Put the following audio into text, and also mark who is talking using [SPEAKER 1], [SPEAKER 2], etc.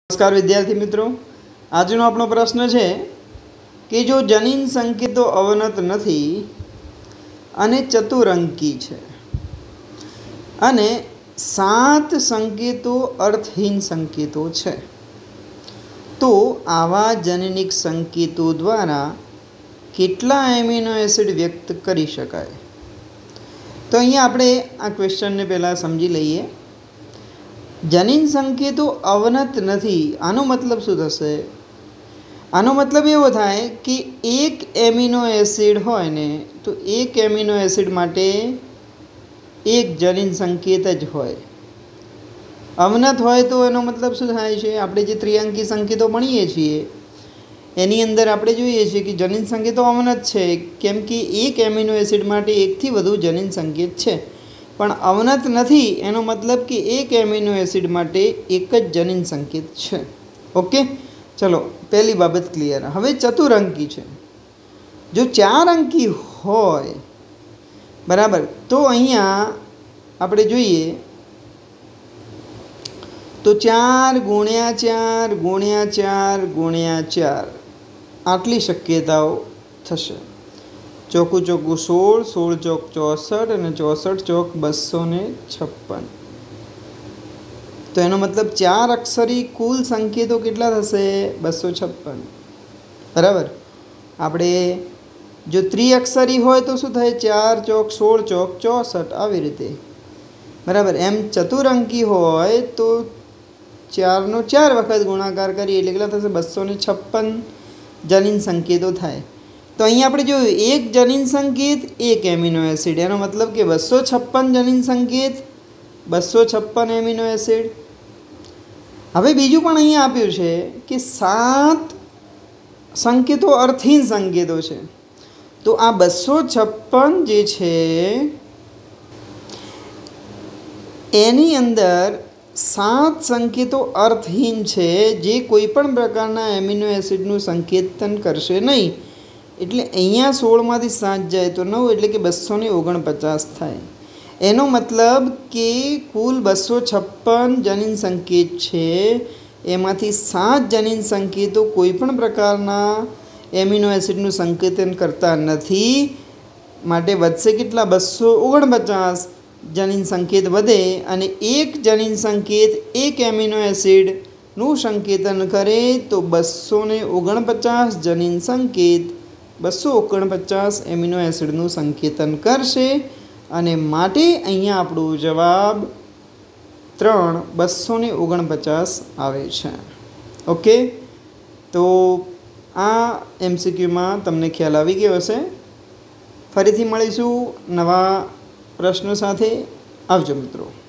[SPEAKER 1] नमस्कार विद्यार्थी मित्रों, આજનો આપણો પ્રશ્ન છે કે જો જનીન સંકેતો અવનત નથી અને ચતુરંકી છે અને 7 સંકેતો અર્થહીન સંકેતો છે તો આવા જનનિક સંકેતો દ્વારા કેટલા એમિનો એસિડ વ્યક્ત કરી શકાય। તો અહીંયા આપણે આ ક્વેશ્ચનને પહેલાં સમજી લઈએ। जनीन संकेतो अवनत नहीं, आनो मतलब शू थशे? आनो मतलब एवो थाय कि एक एमिनो एसिड होय ने तो एक एमिनो एसिड माटे एक जनीन संकेत ज होय। अवनत होय तो एनो मतलब शू थाय छे? आपणे जे त्रिअंकी संकेतो भणीए छीए एनी अंदर आपणे जोईए छीए कि जनीन संकेतो अवनत छे केम कि एक एमिनो एसिड माटे एक थी वधु जनीन संकेत छे, पण अवनत नहीं एनो मतलब कि एक एमिनो एसिड माटे एक ज जनीन संकेत है। ओके, चलो पहली बाबत क्लियर। हवे चतुरंकी है, जो 4 अंकी होय बराबर तो अहींया आपणे जोईए तो 4 गुण्या 4 गुण्या 4 गुण्या 4 आटली शक्यताओ थशे। चौकू चौकू 16, 16 चौक 64 और 64 चौक 256। तो एनो मतलब 4 अक्षरी कुल संकेतो केटला थशे? 256 बराबर। आपणे जो त्रिअक्षरी होय तो शुं थाय? 4 चौक 16 चौक 64 आवी रीते बराबर। एम चतुरंकी होय तो 4 नो 4 वखत गुणाकार करीए એટલે કેટલા થશે? 256 जनीन संकेतो थाय। तो अहीं आपणे जो एक जनीन संकेत एक एमिनो एसिड, एनो मतलब कि 256 जनीन संकेत 256 एमिनो एसिड। हवे बीजू पण अहीं आप्युं छे कि 7 संकेतो अर्थहीन संकेतो छे। तो आ 256 जे छे एनी अंदर 7 संकेतो अर्थहीन छे जे कोईपण प्रकारना एमिनो एसिडनुं संकेतन करशे नहीं। એટલે અહીંયા 16માંથી 7 જાય તો 9 એટલે કે 249 થાય। એનો મતલબ કે કુલ 256 જનીન સંકેત છે એમાંથી 7 જનીન સંકેતો કોઈપણ પ્રકારના એમિનો એસિડનું સંકેતન કરતા નથી, માટે વધશે કેટલા? 249 જનીન સંકેત વધે અને એક જનીન સંકેત એક એમિનો એસિડનું સંકેતન કરે તો 249 જનીન સંકેત 249 एमिनो एसिडનું संकेतन करशे અને માટે અહીંયા આપણો જવાબ 3 249 આવે છે। ઓકે, તો આ એમસીક્યુમાં તમને ખ્યાલ આવી ગયો હશે। ફરીથી મળીશું નવા પ્રશ્નો સાથે। આવજો મિત્રો।